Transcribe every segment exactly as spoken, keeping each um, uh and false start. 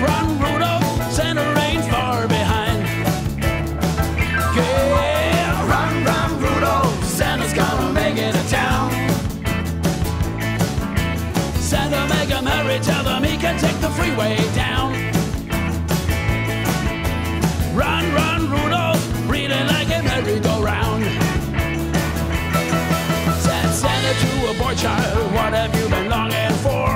run, Rudolph, Santa ain't far behind. Yeah, run, run, Rudolph, Santa's gonna make it to town. Santa, make him hurry, tell them he can take the freeway down. Run, run, Rudolph, really like a merry-go-round. Said Santa to a boy child, what have you been longing for?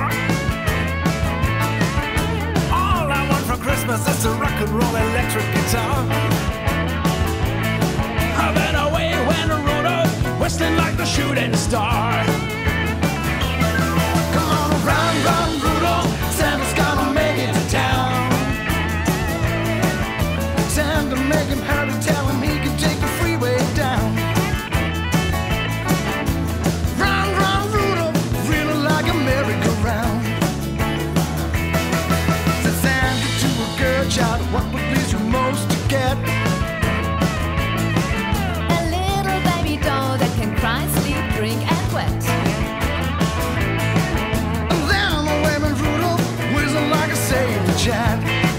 All I want for Christmas is a rock and roll electric guitar. I've been away when Rudolph, whistling like the shooting star. Come on, run, run, Rudolph, Santa's gonna make it to town. Santa, make him hurry, tell him he can take the freeway down. Run, run, Rudolph, really like a merry-go-round. Said Santa to a girl child, what would please you most to get? A little baby doll that can cry, sleep, drink, and wet. And then the women Rudolph, whizzing like a saber jet.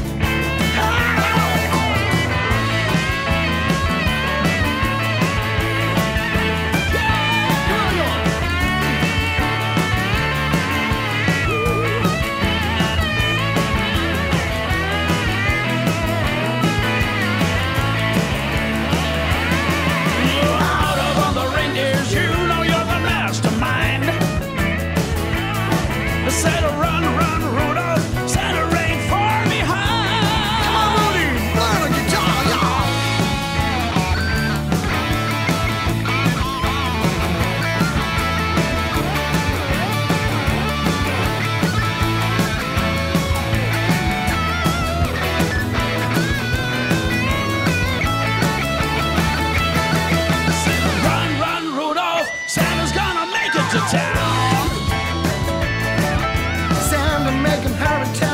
Out of all the reindeers, you know you're the mastermind. Said run, run, Rudolph, Santa ain't far behind. Come on, Rudy, play the guitar, y'all. Run, run, Rudolph, Santa's gonna make it to town. Santa, make him hurry, tell